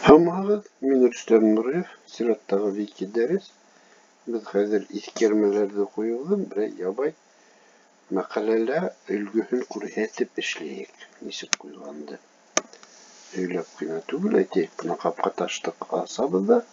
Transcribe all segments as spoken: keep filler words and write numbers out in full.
Hammaga min Rüstem Nuriyev, Sirattagı Wiki deriz. Biz hazır iskermelerde koyuldum, bir yabay makaleler ülgühün kuruhetip işleyik. Nisip koyulandı. Öyle kıyna tügül aytayık, buna kapka taştık asabıda.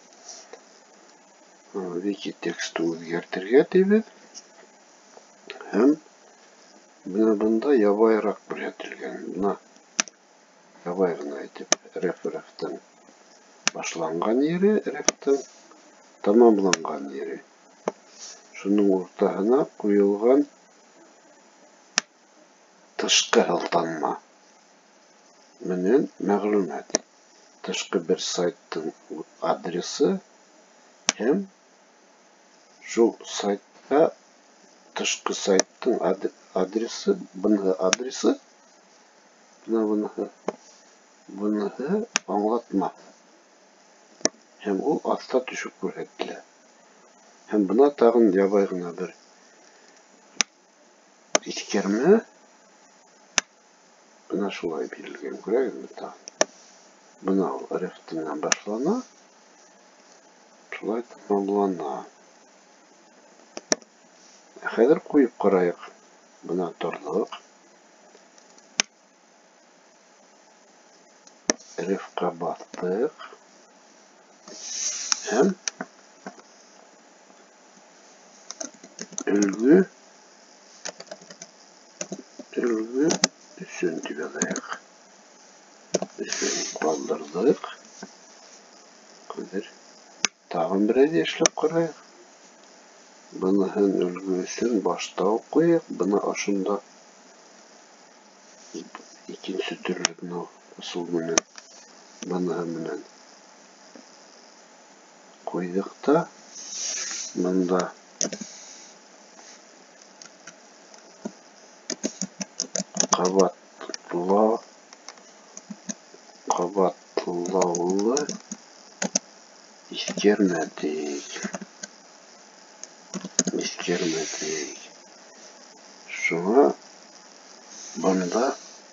Wiki teksti özgertirge tebid. Hem buna bunda yabayrak üretilgen. Buna yabaygın aytip, ref reften başlangan yeri, reften tamamlangan yeri. Şunun ortasına koyulgan tışkı hıldanma menen мәгълүмат. Tışkı bir saytın adresi hem şu saytta tışkı saytın adresi bunu adresi buna bunu bunu anlatma. Hem o altta düşüp koyettiler. Hem buna tağın yabaygına bir itkerme buna şulay berilgen göreyim mi tağın. Buna reftinden başlana şulay tamamlana. Hazır koyup karayık. Buna torluk. Refka bastık. Hem ülgü ülgü üstün tübeleyik. Üstün kaldırdık. Kadir. Tağın bir edeşlik karayık. Buna hem ülgü üstün başta koyup buna aşında ikinci türlükünü usulünü bana hemen koyduk da bunda kabatla kabatlalı iskermedik iskermedik şuna bunda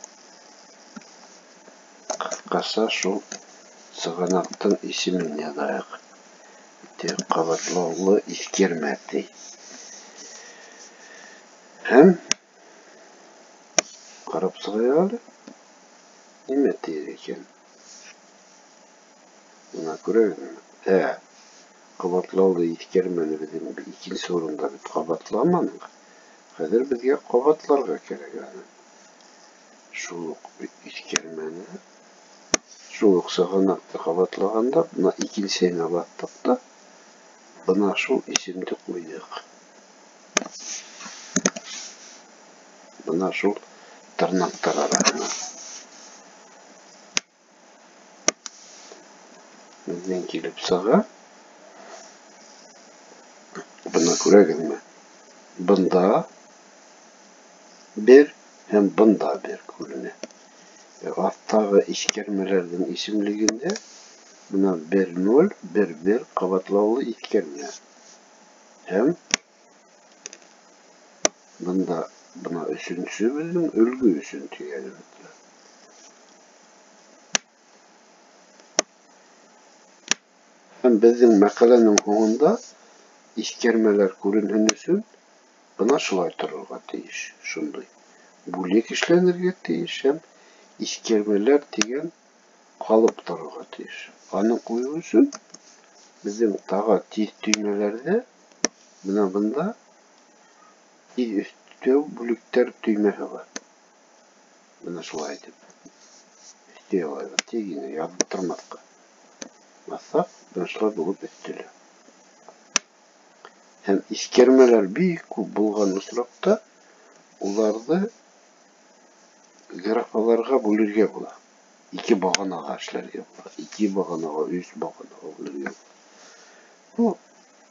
kısa şu sığanaktın ismini yazayık. Tek kabatlalı iskermedik. Hem karab sığayalı nimet diyerken buna göre he kabatlalı iskermeni bizim bir ikinci sorunda bir kabatlamadık. Hazır bizge kabatlarga gerek yani. Şuluk iskermeni şuluk sığanakta kabatlaganda buna ikincisine battık da buna şu isimde koyduk. Buna şu tırnaklar arasına. Bizden kelip sağa buna göre mi? Bunda bir hem bunda bir kulüne. E, alttağı iskermelerden isimliginde buna bir nol bir bir kabatlalı iskerme. Hem bunda buna üçüncüsü bizim ülgü üçüncü yani. Hem bizim makalenin sonunda iskermeler görünüşün buna şulay turulga teyiş. Şunday. Bulek işlenirge teyiş hem iskermeler degen kalıp turulga teyiş. Anı koyuyorsun bizim tağa tiz düğmelerde buna bunda tiz üstte bulükler düğmesi var. Buna şulay edip üstte var. Tegine yazıtırmakka. Masa şulay bulup üstülü. Hem iskermeler büyük bulgan usrapta ularda grafalarga bölürge bola. İki baganaga işlerge bola. İki baganaga, üç baganaga bölürge bola. Bu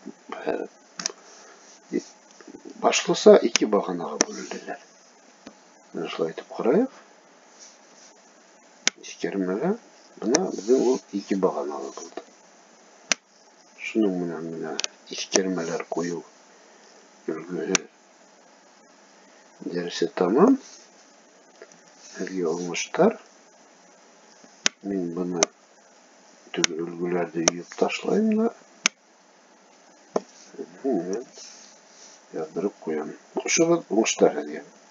başlasa iki baganaga bölürdiler. Ben şulay aytıp karayık. İskermeler buna bizim o iki baganaga buldu. Şunun bilen bile iskermeler koyu ülgühü dersi tamam. Herge olmuşlar. Min bunu Искермелерді үйіп ташлайым да hemen yazdırıp koyalım. Kuşumuz bulmuşlar her yer.